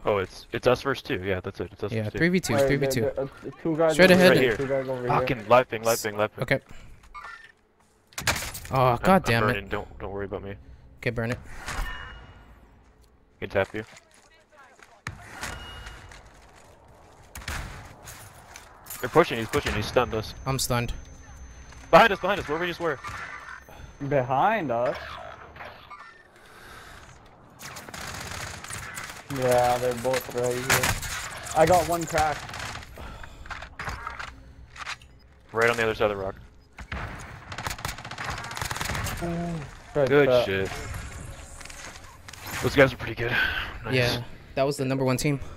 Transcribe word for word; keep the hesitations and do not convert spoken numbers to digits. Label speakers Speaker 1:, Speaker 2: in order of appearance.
Speaker 1: Oh, it's it's us versus two. Yeah, that's it. It's us
Speaker 2: Yeah,
Speaker 1: versus two.
Speaker 2: three v two,
Speaker 3: Alright,
Speaker 2: three v
Speaker 3: there-
Speaker 2: two.
Speaker 3: there- uh, two guys
Speaker 2: Straight
Speaker 3: over
Speaker 2: ahead.
Speaker 1: Right here.
Speaker 3: Two guys over here.
Speaker 1: Fucking live ping, live ping, live ping.
Speaker 2: Okay. Oh,
Speaker 1: I'm-
Speaker 2: god
Speaker 1: I'm
Speaker 2: damn
Speaker 1: burning.
Speaker 2: it.
Speaker 1: Don't don't worry about me.
Speaker 2: Okay, burn it.
Speaker 1: I can tap you. They're pushing. He's pushing. He's stunned us.
Speaker 2: I'm stunned.
Speaker 1: Behind us. Behind us. Where we just were.
Speaker 3: Behind us. Yeah, they're both right here. I got one crack.
Speaker 1: Right on the other side of the rock.
Speaker 3: Right,
Speaker 1: Good
Speaker 3: uh,
Speaker 1: shit. Those guys are pretty good. Nice.
Speaker 2: Yeah, that was the number one team.